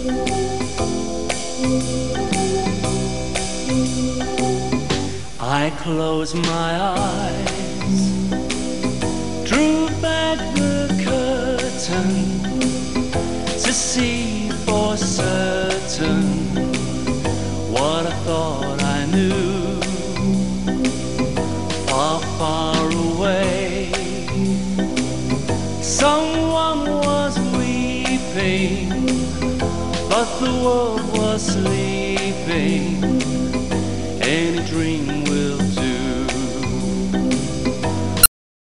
I close my eyes, drew back the curtain to see for certain what I thought I knew. Far, far away, someone was weeping, but the world was sleeping.